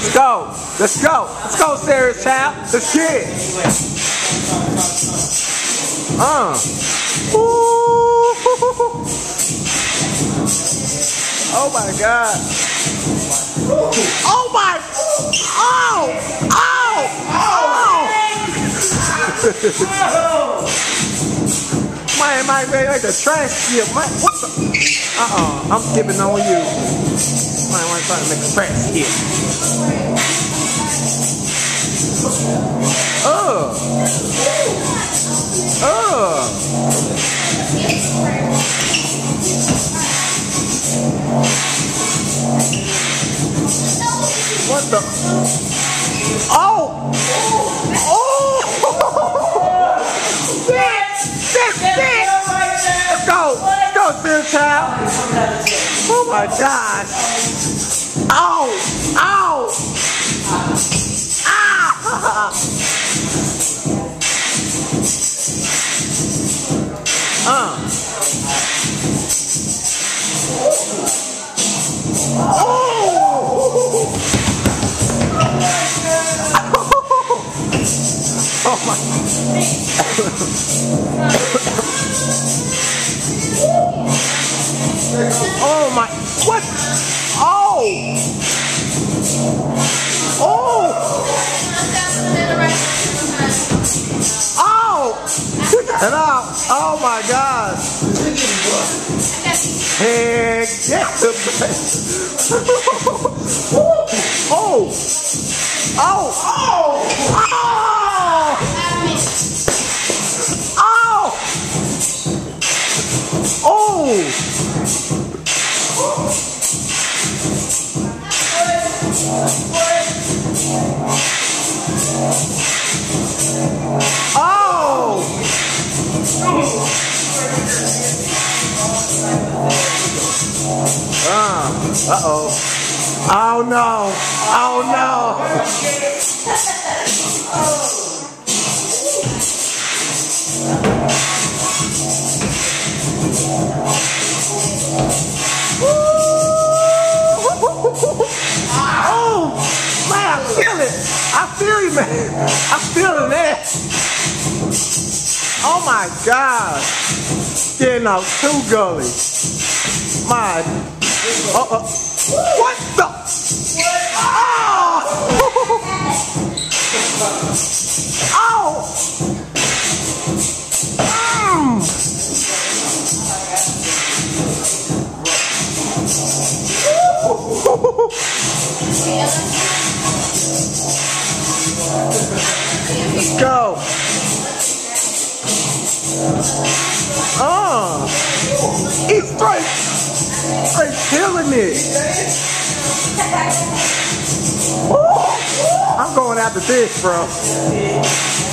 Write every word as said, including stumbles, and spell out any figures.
Let's go. Let's go. Let's go, serious child. Let's get it. Uh. Ooh. Oh my God. Oh my. Oh. Oh. Oh. Man, man, man, like the trash skip. Man, what the? Uh-uh. I'm skipping on you. Man, I'm trying to make a trash skip. Oh. Oh. What the? Oh. Oh. Let's go. Let's go, Phil Child. Oh my God. Ow. Ow. Ah. Uh. Oh. Oh my. Oh my, what? Oh! Oh! Oh! And out! Oh my God! Heck yes! Oh! Oh! Oh! Oh! Oh! Oh! Uh, uh-oh. Oh no! Oh no! Oh! Man, I feel it! I feel you, man! I'm feeling it! Oh my God! Getting out too gully. My, uh, uh, what the? Oh! Oh! Mm. Let's go. Oh, he's straight, straight killing it. Woo. I'm going after this, bro.